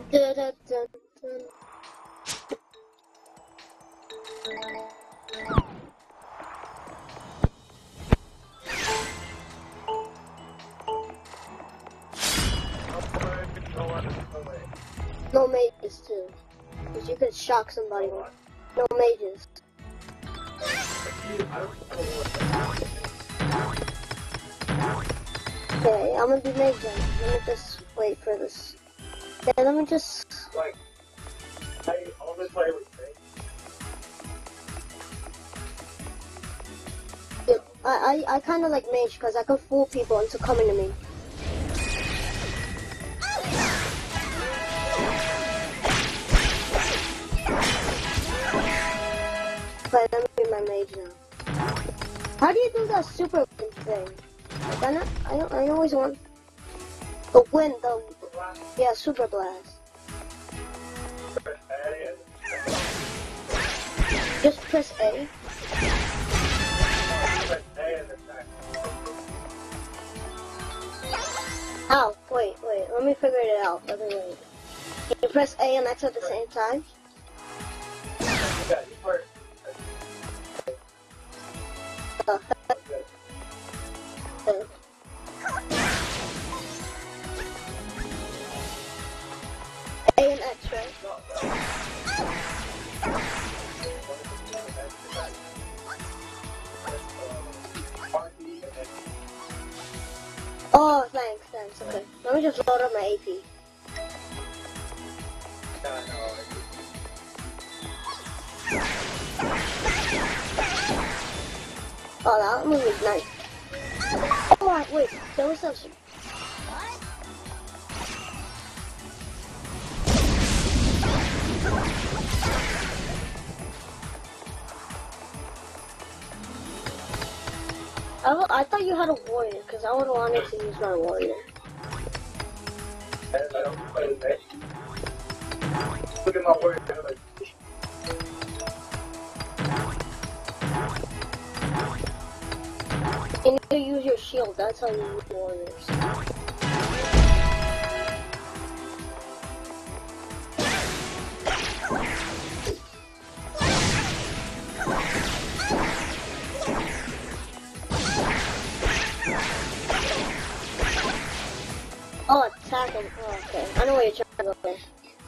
Dun, dun, dun, dun. No mages too, because you could shock somebody. No mages. Okay, I'm gonna be mage then. Let me just wait for this. Okay, let me just. Like, I only play with me. I kind of like mage because I can fool people into coming to me. Okay, let me be my mage now. How do you do that super thing? Like, I always want the wind, yeah, super blast. Just press A. Oh, wait, let me figure it out. Wait. You press A and X at the same time? Yeah, you first. A and X, right? Oh, thanks, okay. Let me just load up my AP. Oh, that move is nice. Oh, wait, there was something. I thought you had a warrior, because I would have wanted to use my warrior. Look at my warrior. You need to use your shield, that's how you use warriors. Oh, attack him. Oh, okay. I know what you're trying to go there.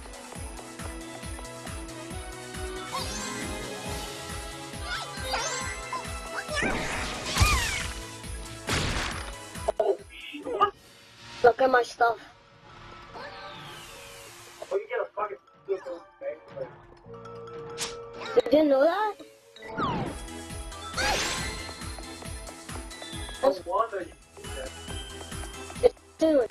Look at my stuff. Oh, you get a fucking... You didn't know that? No wonder you... It's soon.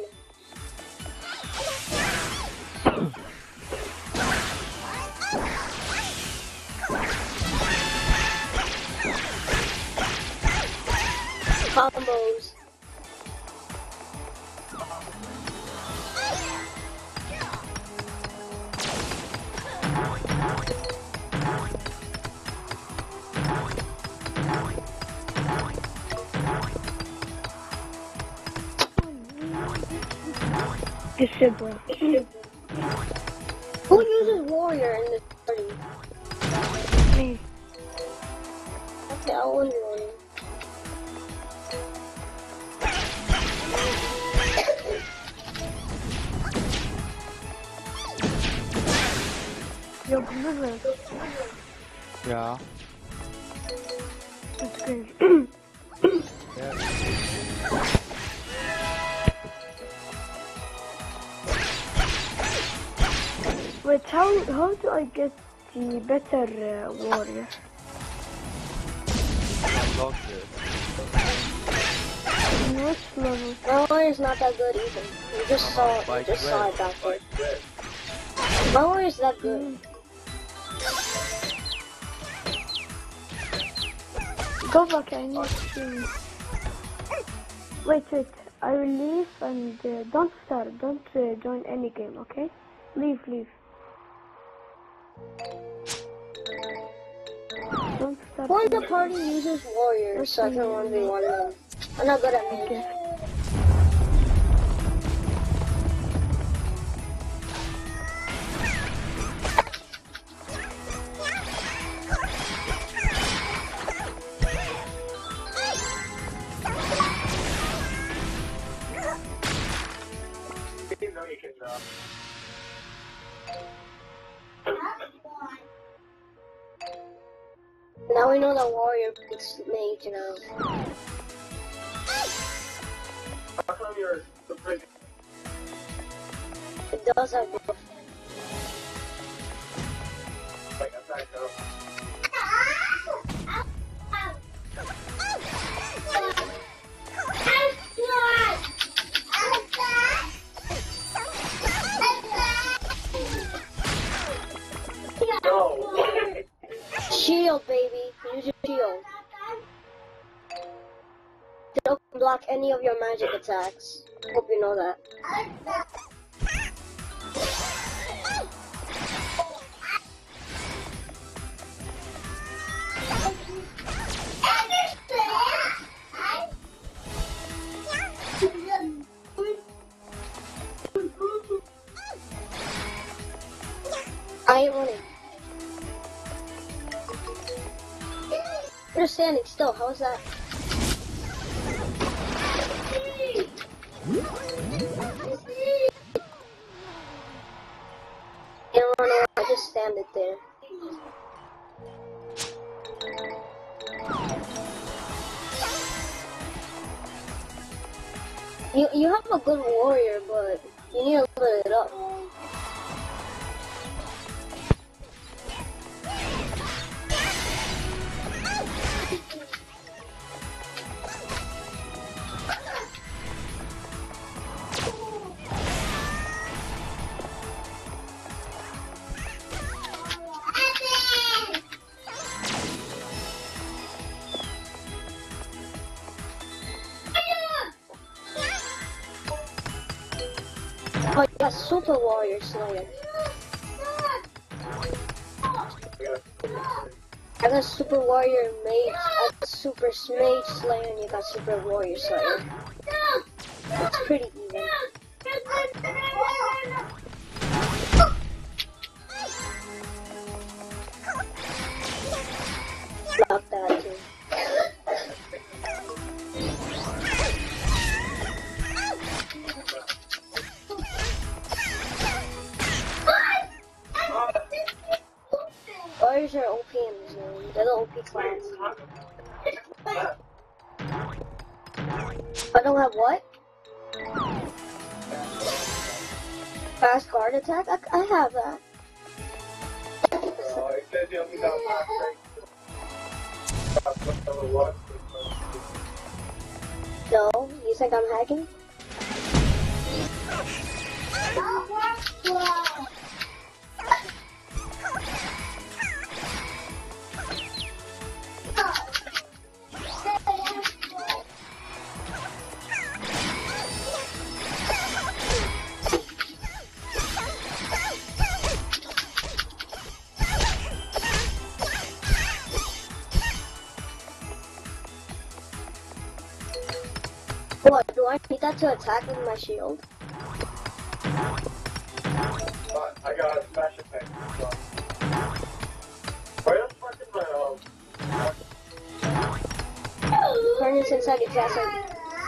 Combos. Disable. Who uses warrior in this party? Me. Okay, I wonder warrior. Yo, Blue. Yeah. That's great. Yeah. Wait, how do I get the better warrior? Lost it. In which level? My warrior's not that good either. You just saw it back there. My warrior's that good. Go back, I need to... Wait, I will leave and don't start, don't join any game, okay? Leave. Don't start. Who in the party uses warriors so I can 1v1 them? I'm not good at mage. Now we know that warrior beats mage now. How come you're the prison? It does have both. Like, attack up. No. Shield, baby. Use your shield. Don't block any of your magic attacks. Hope you know that. I ain't running. You're standing still. How is that? You don't run away. I just stand it there. You have a good warrior, but you need to lit it up. Oh, you got Super Warrior Slayer. I got Super Warrior Mage, I got Super Mage Slayer, and you got Super Warrior Slayer. It's pretty even. About that too. Warriors are OP in this game. They're the OP class. I don't have what? Fast guard attack? I have that. It says you only got last right. No? You think I'm hacking? What, do I need that to attack with my shield? I got a smash attack. Where the fuck is my Turn this inside your castle.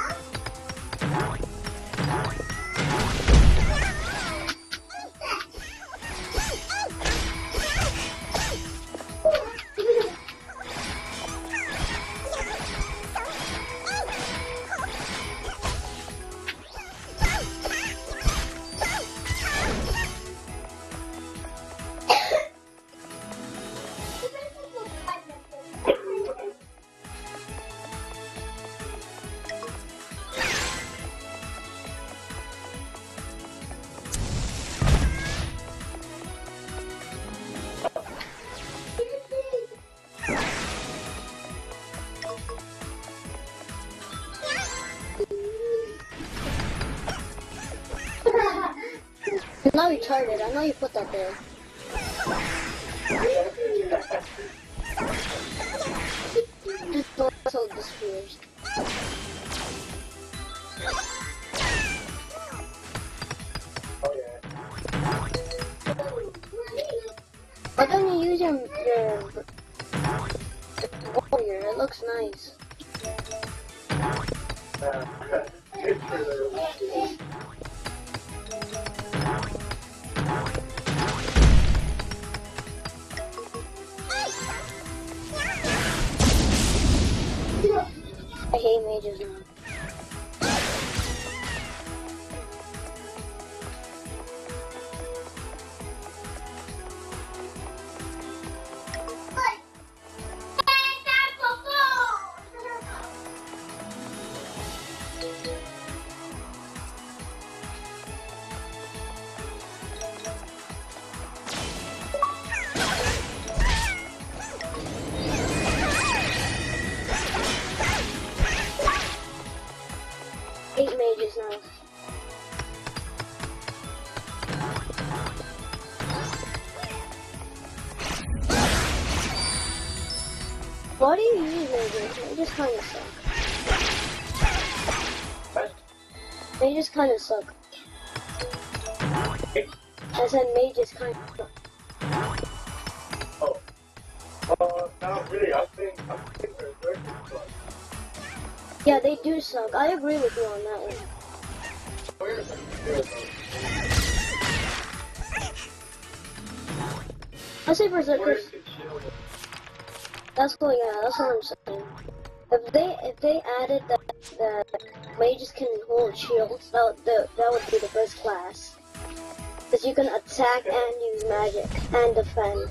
You're not retarded. I know you put that there. Just don't so disappears. Oh yeah. Why don't you use your warrior? It looks nice. It's true. mages now. Eight mages now. Why do you use mages? They just kinda suck. They just kinda suck. I said mages kinda suck. Not really. I think they're very good. Yeah, they do suck. I agree with you on that one. Where is it? I say Berserkers. That's what, yeah, that's what I'm saying. If they added that mages can hold shields, that would be the best class. Because you can attack and use magic and defend.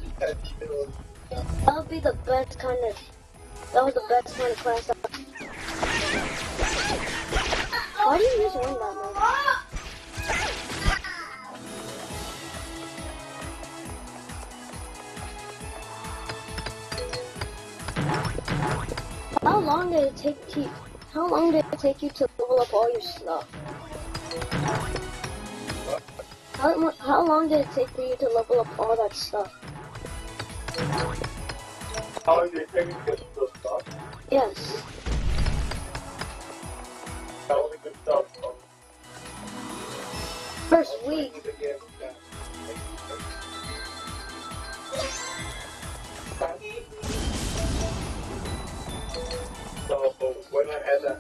That would be the best kind of. That was the best kind of class. Why do you use one that much? How long did it take you? How long did it take you to level up all your stuff? How long did it take for you to level up all that stuff? How long did it take you to get the stuff? Yes. That was a good stuff. First week. So when I had that,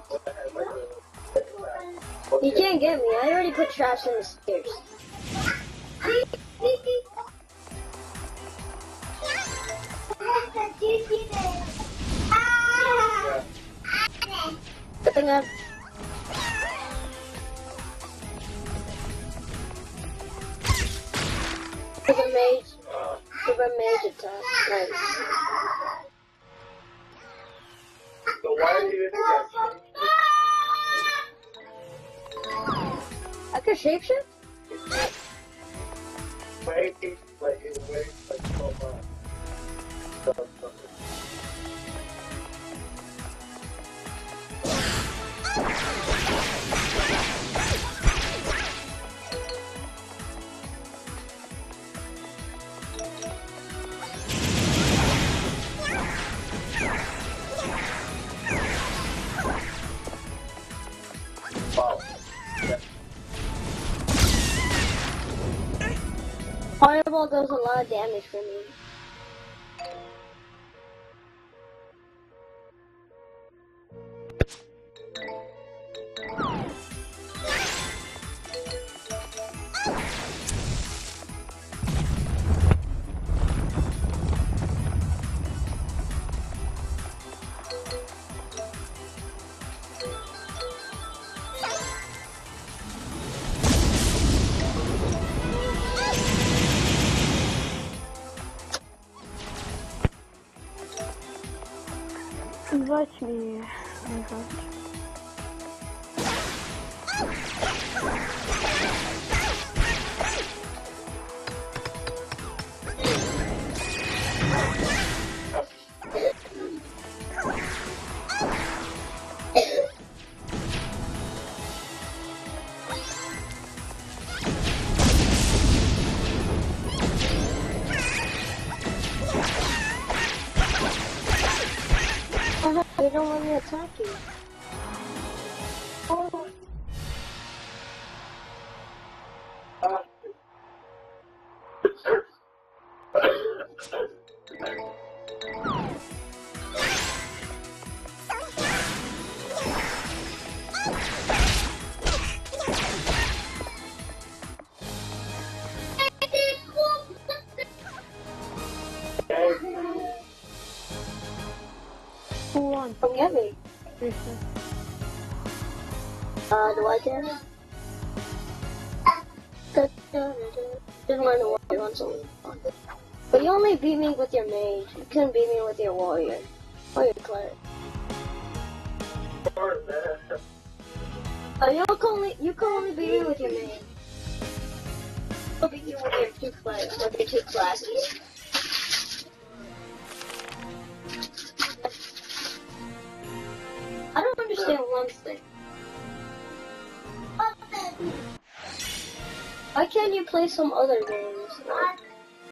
You can't get me. I already put traps in the stairs. Good thing I. Super mage attack. Nice. So why did you do that? I can shapeshift? Like in a way, like so much. Wow. Fireball does a lot of damage for me. Invite me, my friend. They don't let me attack you. Oh. Who won? Don't get me. Reset. Do I care? Didn't learn the warrior on something. But you only beat me with your mage. You couldn't beat me with your warrior. Or your cleric. You can only beat me with your mage. I'll beat you with your two clerics, with your two classes. I don't understand one thing. Why can't you play some other games? Like,